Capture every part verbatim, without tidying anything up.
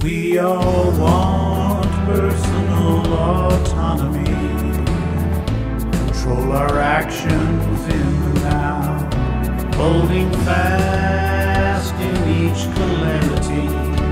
We all want personal autonomy, control our actions in the now, holding fast in each calamity,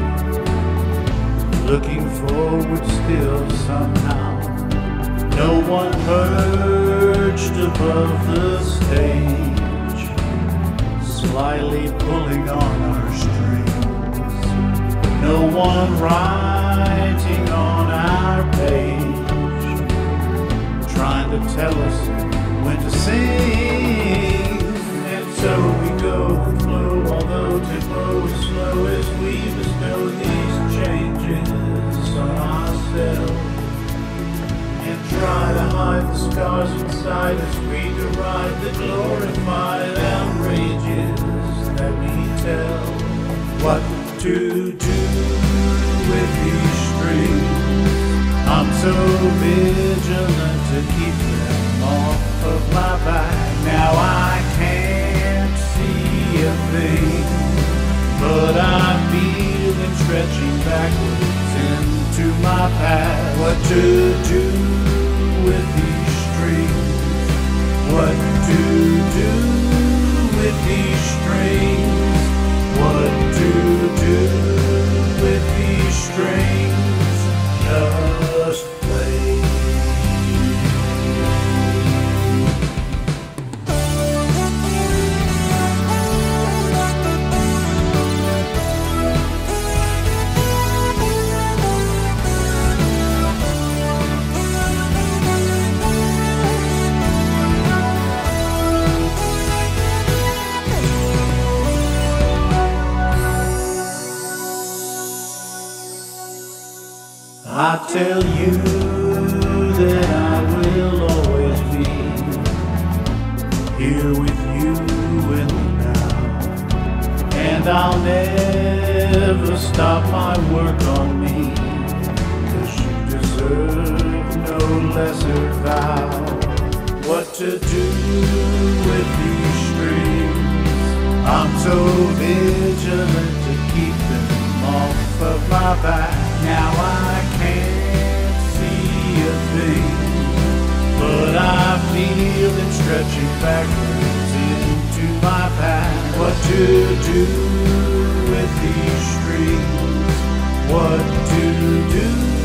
looking forward still somehow. No one perched above the stage, slyly pulling on our strings. No one writing on our page, trying to tell us when to sing. And so we go and flow, although tempo is slow, as we bestow these changes on ourselves, and try to hide the scars inside as we deride the glorified outrages that we tell. What to do with these strings? I'm so vigilant to keep them off of my back. Now I can't see a thing, but I feel them stretching backwards into my path. What to do with these strings? What to do with these strings? What to do with these strings? Just play. I tell you that I will always be here with you in the now, and I'll never stop my work on me, 'cause you deserve no lesser vow. What to do with these strings? I'm so vigilant to keep them off of my back. Now I can't see a thing, but I feel them stretching backwards into my path. What to do with these strings? What to do